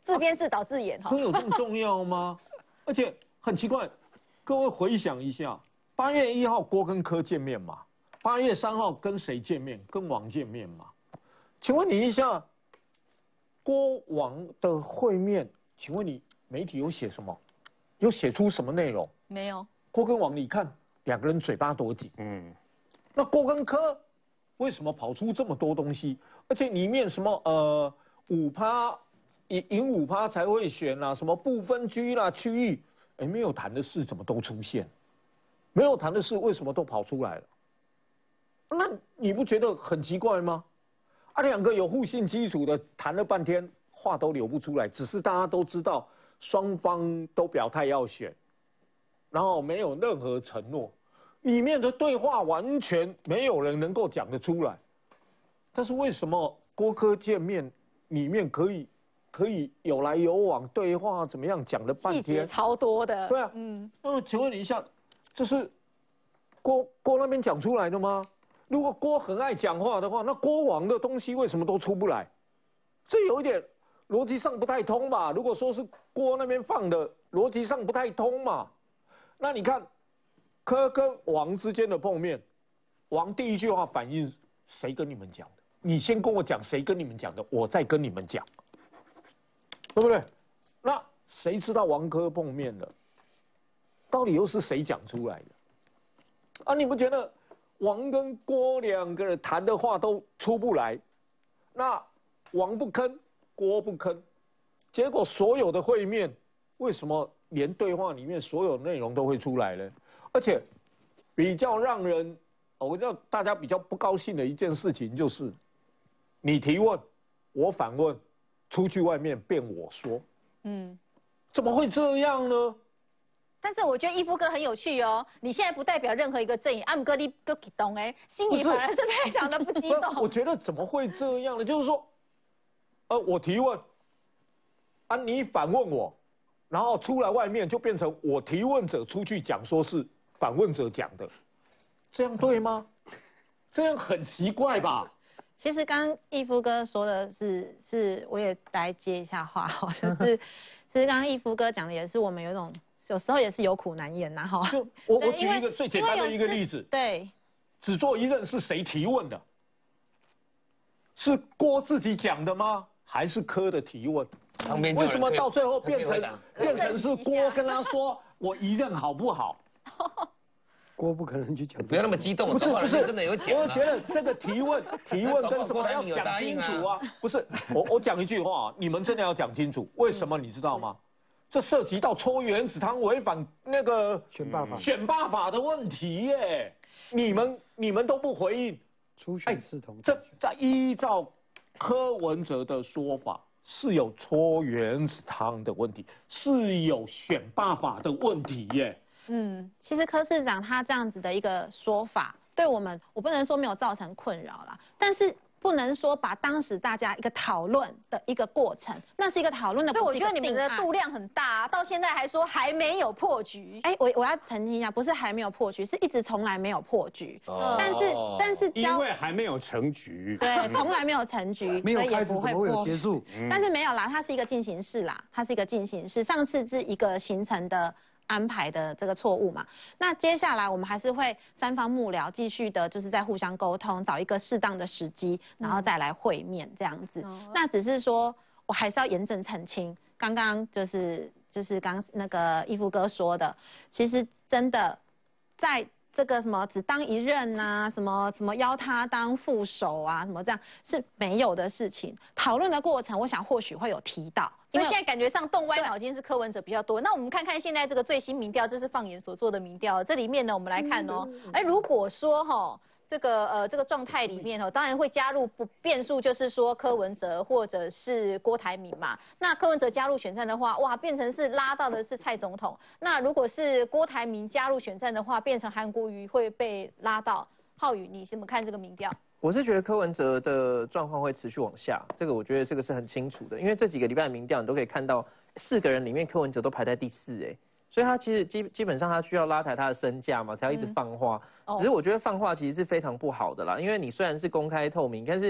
自编自导自演哈。 科有这么重要吗？而且很奇怪，各位回想一下，八月一号郭跟柯见面嘛，八月三号跟谁见面？跟王见面嘛。请问你一下，郭王的会面，请问你媒体有写什么？有写出什么内容？ 没有。郭跟王，你看两个人嘴巴多紧，嗯。那郭跟柯为什么跑出这么多东西？而且里面什么呃五趴赢赢五趴才会选啦、啊，什么不分区啦、区域，哎，没有谈的事怎么都出现？没有谈的事为什么都跑出来了？那你不觉得很奇怪吗？啊，两个有互信基础的谈了半天，话都流不出来，只是大家都知道双方都表态要选，然后没有任何承诺，里面的对话完全没有人能够讲得出来。但是为什么郭柯见面里面可以可以有来有往对话怎么样讲了半天， 细节超多的。 对啊，嗯，那请问你一下，这是郭郭那边讲出来的吗？如果郭很爱讲话的话，那郭王的东西为什么都出不来？这有一点逻辑上不太通吧？如果说是郭那边放的，逻辑上不太通嘛。那你看柯跟王之间的碰面，王第一句话反应谁跟你们讲的？你先跟我讲谁跟你们讲的，我再跟你们讲，对不对？那谁知道王柯碰面了？到底又是谁讲出来的？啊，你不觉得王跟郭两个人谈的话都出不来？那王不吭，郭不吭，结果所有的会面，为什么连对话里面所有内容都会出来呢？而且比较让人，我知道大家比较不高兴的一件事情就是，你提问，我反问，出去外面变我说，嗯，怎么会这样呢？ 但是我觉得义夫哥很有趣哦，你现在不代表任何一个阵营，暗哥你哥激动哎，心里反而是非常的不激动。 我觉得怎么会这样呢？就是说，呃，我提问，啊，你反问我，然后出来外面就变成我提问者出去讲，说是反问者讲的，这样对吗？这样很奇怪吧？ 其实刚刚义夫哥说的是，是我也来接一下话哈，就是其实刚刚义夫哥讲的也是我们有一种。有时候也是有苦难言呐，哈。 我我举一个最简单的一个例子， 对， 只做一任是谁提问的？是郭自己讲的吗？还是柯的提问？为什么到最后变成变成是郭跟他说我一任好不好？ 郭不可能去讲， 不要那么激动， 不是不是真的有讲。 我觉得这个提问提问跟什么要讲清楚啊？不是，我我讲一句话，你们真的要讲清楚，为什么你知道吗？这涉及到抽原子汤违反那个选罢法选罢法的问题耶，你们你们都不回应， 初选视同。 这在依照柯文哲的说法，是有抽原子汤的问题，是有选罢法的问题耶。 嗯，其实柯市长他这样子的一个说法，对我们我不能说没有造成困扰啦，但是。不能说把当时大家一个讨论的一个过程，那是一个讨论的， 所以我觉得你们的度量很大、啊，到现在还说还没有破局。 哎，我我要澄清一下，不是还没有破局，是一直从来没有破局。哦、但是但是因为还没有成局， 对，从来没有成局， 没有开始怎么会有结束？ 但是没有啦，它是一个进行式啦，它是一个进行式。上次是一个行程的。安排的这个错误嘛，那接下来我们还是会三方幕僚继续的，就是在互相沟通，找一个适当的时机，然后再来会面这样子。嗯、那只是说我还是要严正澄清，刚刚就是就是刚那个义夫哥说的，其实真的在这个什么只当一任啊，什么什么邀他当副手啊，什么这样是没有的事情。讨论的过程，我想或许会有提到。 所以现在感觉上动歪脑筋是柯文哲比较多。那我们看看现在这个最新民调，这是放眼所做的民调。这里面呢，我们来看哦，哎，如果说哈、哦、这个呃这个状态里面哦，当然会加入不变数，就是说柯文哲或者是郭台铭嘛。那柯文哲加入选战的话，哇，变成是拉到的是蔡总统。那如果是郭台铭加入选战的话，变成韩国瑜会被拉到。浩宇，你怎么看这个民调？ 我是觉得柯文哲的状况会持续往下，这个我觉得这个是很清楚的，因为这几个礼拜的民调你都可以看到，四个人里面柯文哲都排在第四，哎，所以他其实基基本上他需要拉抬他的身价嘛，才要一直放话。嗯、只是我觉得放话其实是非常不好的啦，因为你虽然是公开透明，但是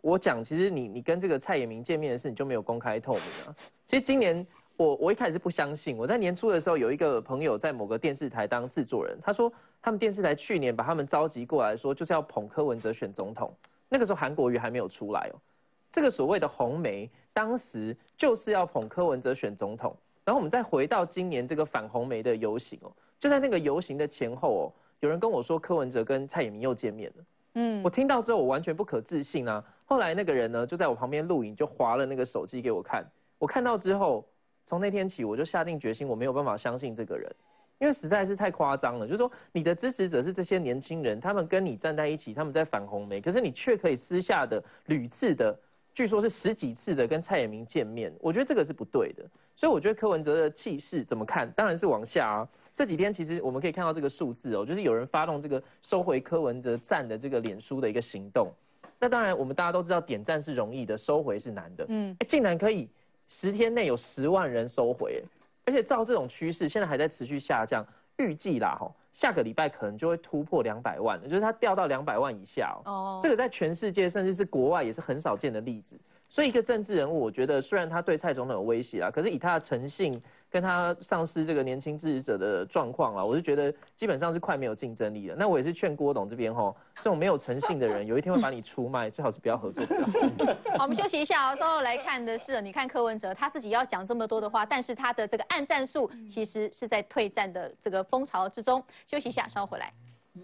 我讲，其实你你跟这个蔡衍明见面的事，你就没有公开透明啊。其实今年我我一开始是不相信，我在年初的时候有一个朋友在某个电视台当制作人，他说他们电视台去年把他们召集过来说，就是要捧柯文哲选总统。那个时候韩国瑜还没有出来哦，这个所谓的红媒当时就是要捧柯文哲选总统。然后我们再回到今年这个反红媒的游行哦，就在那个游行的前后哦，有人跟我说柯文哲跟蔡衍明又见面了。嗯，我听到之后我完全不可置信啊。后来那个人呢就在我旁边录影，就划了那个手机给我看。我看到之后，从那天起我就下定决心，我没有办法相信这个人，因为实在是太夸张了。就是说你的支持者是这些年轻人，他们跟你站在一起，他们在反红媒，可是你却可以私下的屡次的，据说是十几次的跟蔡衍明见面，我觉得这个是不对的。所以我觉得柯文哲的气势怎么看？当然是往下啊。这几天其实我们可以看到这个数字哦，就是有人发动这个收回柯文哲赞的这个脸书的一个行动。那当然我们大家都知道点赞是容易的，收回是难的。嗯，哎，竟然可以十天内有十万人收回，而且照这种趋势，现在还在持续下降，预计啦哈，下个礼拜可能就会突破两百万，就是它掉到两百万以下哦。哦，这个在全世界甚至是国外也是很少见的例子。所以一个政治人物，我觉得虽然他对蔡总统有威胁啦，可是以他的诚信跟他丧失这个年轻支持者的状况啦，我是觉得基本上是快没有竞争力了。那我也是劝郭董这边吼，这种没有诚信的人，有一天会把你出卖，最好是不要合作。 好，我们休息一下哦，稍后来看的是，你看柯文哲他自己要讲这么多的话，但是他的这个按赞数其实是在退战的这个风潮之中。休息一下，稍后回来。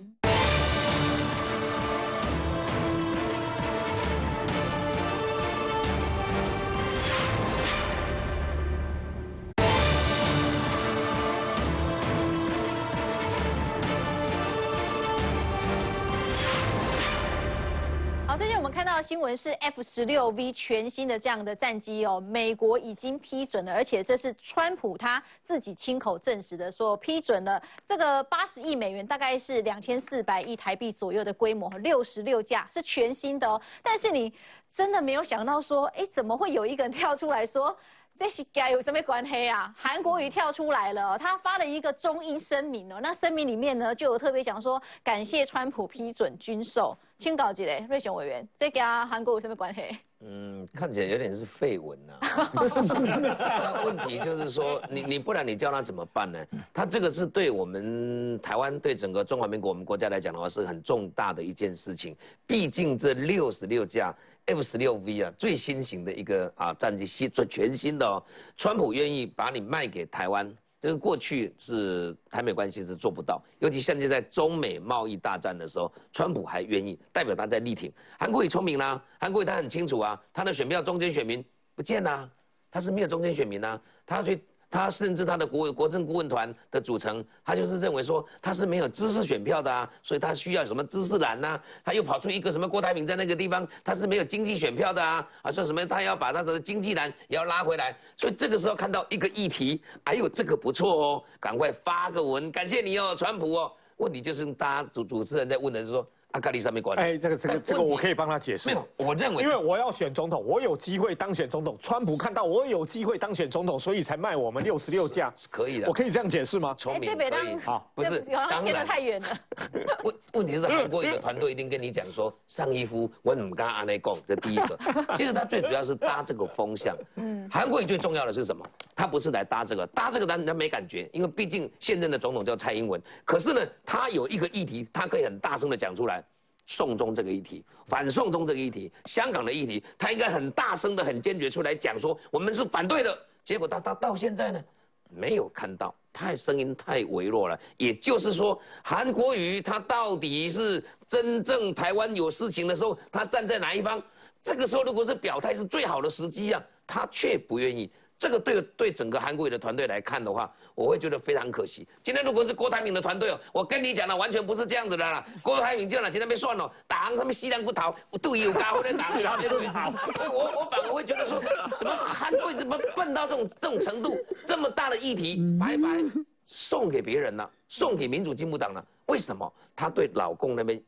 好，最近我们看到的新闻是 F 十六 V 全新的这样的战机哦，美国已经批准了，而且这是川普他自己亲口证实的，说批准了这个八十亿美元，大概是两千四百亿台币左右的规模，六十六架是全新的哦。但是你真的没有想到说，哎，怎么会有一个人跳出来说？这是该有什么关系啊？韩国瑜跳出来了，他发了一个中英声明哦。那声明里面呢，就有特别讲说，感谢川普批准军售。请教一下瑞雄委员，这跟韩国有什么关系？ 嗯，看起来有点是废文呐、啊。那问题就是说，你你不然你叫他怎么办呢？他这个是对我们台湾、对整个中华民国我们国家来讲的话，是很重大的一件事情。毕竟这六十六架 F 十六 V 啊，最新型的一个啊战机，新全新的哦。川普愿意把你卖给台湾。这个过去是台美关系是做不到，尤其现在在中美贸易大战的时候，川普还愿意，代表他在力挺。韩国瑜聪明啦、啊，韩国瑜他很清楚啊，他的选票中间选民不见啦、啊，他是没有中间选民啊，他去。他甚至他的国国政顾问团的组成，他就是认为说他是没有知识选票的啊，所以他需要什么知识栏呐、啊？他又跑出一个什么郭台铭在那个地方，他是没有经济选票的啊，啊说什么他要把他的经济栏也要拉回来，所以这个时候看到一个议题，哎呦这个不错哦，赶快发个文，感谢你哦，川普哦。问题就是大家主主持人在问的是说。阿卡里上面关哎，这个这个这个我可以帮他解释。 没有，我认为， 因为我要选总统，我有机会当选总统。川普看到我有机会当选总统，所以才卖我们六十六架， 是可以的。 我可以这样解释吗？ 聪明可以。 好，不是，当然太远了。 问问题是韩国瑜的团队一定跟你讲说，上一夫我唔敢安内讲，这第一个。其实他最主要是搭这个风向。嗯。韩国瑜最重要的是什么？他不是来搭这个，搭这个人家没感觉，因为毕竟现任的总统叫蔡英文。可是呢，他有一个议题，他可以很大声的讲出来。送中这个议题，反送中这个议题，香港的议题，他应该很大声的、很坚决出来讲说，我们是反对的。结果他他到现在呢，没有看到，他的声音太微弱了。也就是说，韩国瑜他到底是真正台湾有事情的时候，他站在哪一方？这个时候如果是表态是最好的时机啊，他却不愿意。这个对对整个韩国瑜的团队来看的话，我会觉得非常可惜。今天如果是郭台铭的团队哦，我跟你讲了，完全不是这样子的啦。郭台铭就哪今天被算了，打他们西凉不逃，对有高的打西凉不逃。所以我我反而会觉得说，怎么韩国怎么笨到这种这种程度？这么大的议题，白白送给别人了，送给民主进步党了？为什么？他对老共那边有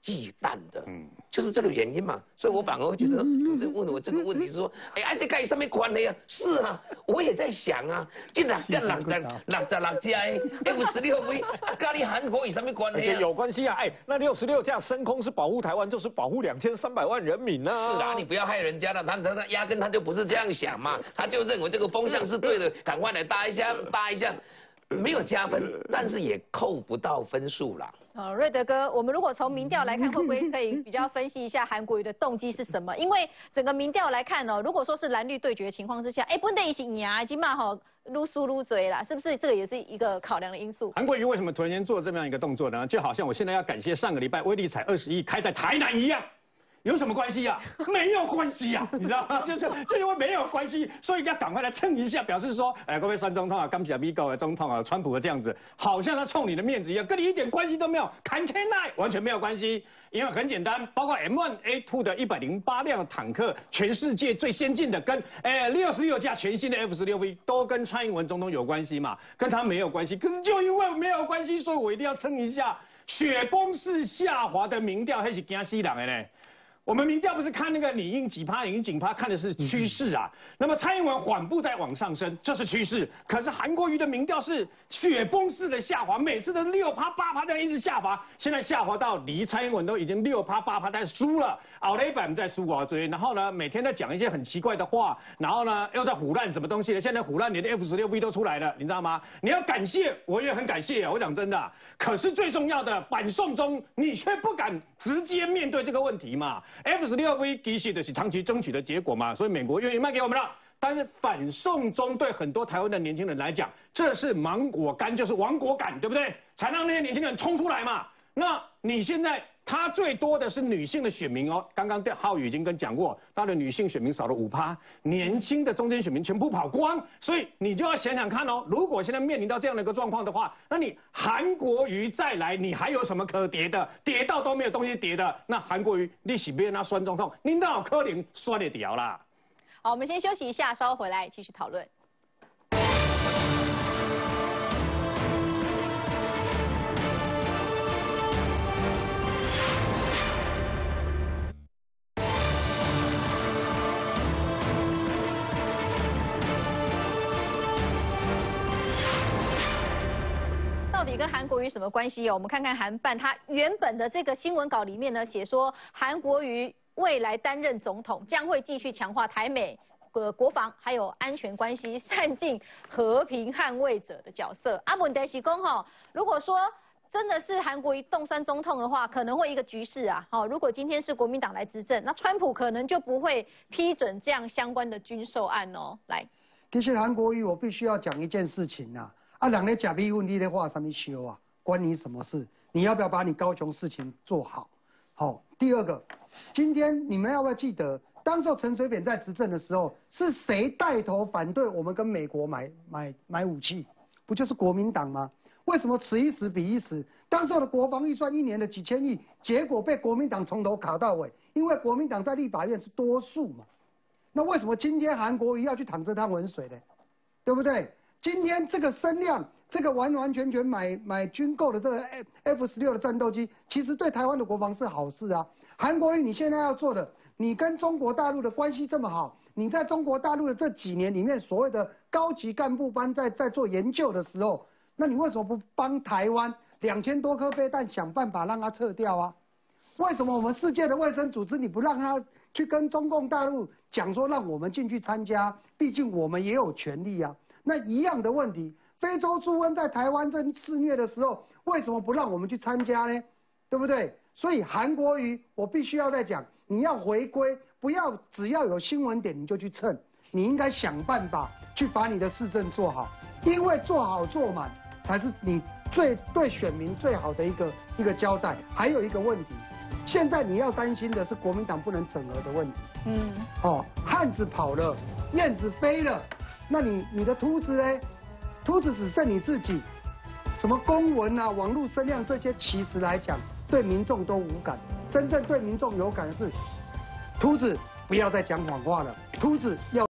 忌惮的，嗯，就是这个原因嘛。所以我反而会觉得，可是问我这个问题是说，哎呀，这跟上面关系啊？是啊，我也在想啊，这六只六只六十六只的 F 十六 V， 跟你韩国有什么关系啊？ 有关系啊！哎，那六十六架升空是保护台湾，就是保护两千三百万人民啊！ 是啊，你不要害人家了，他他他压根他就不是这样想嘛，他就认为这个风向是对的，赶快来搭一下，搭一下。没有加分，但是也扣不到分数啦。 哦，瑞德哥，我们如果从民调来看，会不会可以比较分析一下韩国瑜的动机是什么？因为整个民调来看哦，如果说是蓝绿对决的情况之下，哎，本来是赢啊，已经嘛吼撸输撸嘴啦，是不是？这个也是一个考量的因素。 韩国瑜为什么突然间做这么样一个动作呢？就好像我现在要感谢上个礼拜威力彩二十亿开在台南一样。有什么关系呀、啊？没有关系呀、啊，你知道吗？就是就因为没有关系，所以要赶快来蹭一下，表示说，哎，各位酸总统啊，刚起美国的总统啊，川普的这样子，好像他冲你的面子一样，跟你一点关系都没有，砍 K 奈完全没有关系。因为很简单，包括 M 一 A 二 的一百零八辆坦克，全世界最先进的，跟哎六十六架全新的 F 十六 V 都跟蔡英文总统有关系嘛，跟他没有关系，可是就因为没有关系，所以我一定要蹭一下。雪崩式下滑的民调，还是惊死人的呢？我们民调不是看那个你应几趴，你应几趴，看的是趋势啊。那么蔡英文缓步在往上升，这是趋势。可是韩国瑜的民调是雪崩式的下滑，每次都六趴八趴这样一直下滑，现在下滑到离蔡英文都已经六趴八趴在输了，奥雷版在输啊追。然后呢，每天在讲一些很奇怪的话，然后呢又在唬烂什么东西的。现在唬烂连的 F 十六 V 都出来了，你知道吗？你要感谢，我也很感谢啊。我讲真的、啊，可是最重要的反送中，你却不敢直接面对这个问题嘛。F 十六 V 其实就是长期争取的结果嘛，所以美国愿意卖给我们了。但是反送中对很多台湾的年轻人来讲，这是芒果干，就是亡国感，对不对？才让那些年轻人冲出来嘛。那你现在他最多的是女性的选民哦，刚刚浩宇已经跟讲过，他的女性选民少了五趴，年轻的中间选民全部跑光，所以你就要想想看哦，如果现在面临到这样的一个状况的话，那你韩国瑜再来，你还有什么可跌的？跌到都没有东西跌的，那韩国瑜你是别那酸总统，你哪有可能酸得掉啦？ 好，我们先休息一下，稍后回来继续讨论。到底跟韩国瑜什么关系哦？我们看看韩办，他原本的这个新闻稿里面呢，写说韩国瑜未来担任总统，将会继续强化台美呃国防还有安全关系，善尽和平捍卫者的角色。阿文德西公哈，如果说真的是韩国瑜动三总统的话，可能会一个局势啊。好，如果今天是国民党来执政，那川普可能就不会批准这样相关的军售案哦。来， 其实韩国瑜，我必须要讲一件事情啊。啊，人咧假币问题的话，上面修啊，关你什么事？你要不要把你高雄事情做好？好，第二个，今天你们要不要记得，当时候陈水扁在执政的时候，是谁带头反对我们跟美国买买买武器？不就是国民党吗？为什么此一时彼一时？当时候的国防预算一年的几千亿，结果被国民党从头卡到尾，因为国民党在立法院是多数嘛。那为什么今天韩国瑜要去淌这滩浑水呢？对不对？今天这个声量，这个完完全全买买军购的这个 F 十六的战斗机，其实对台湾的国防是好事啊。韩国瑜，你现在要做的，你跟中国大陆的关系这么好，你在中国大陆的这几年里面，所谓的高级干部班在在做研究的时候，那你为什么不帮台湾两千多颗飞弹想办法让它撤掉啊？为什么我们世界的卫生组织你不让他去跟中共大陆讲说让我们进去参加？毕竟我们也有权利啊。那一样的问题，非洲猪瘟在台湾这肆虐的时候，为什么不让我们去参加呢？对不对？所以韩国瑜，我必须要再讲，你要回归，不要只要有新闻点你就去蹭，你应该想办法去把你的市政做好，因为做好做满才是你最对选民最好的一个一个交代。还有一个问题，现在你要担心的是国民党不能整合的问题。嗯，哦，汉子跑了，燕子飞了。那你你的秃子呢？秃子只剩你自己，什么公文啊、网络声量这些，其实来讲对民众都无感。真正对民众有感的是，秃子不要再讲谎话了，秃子要。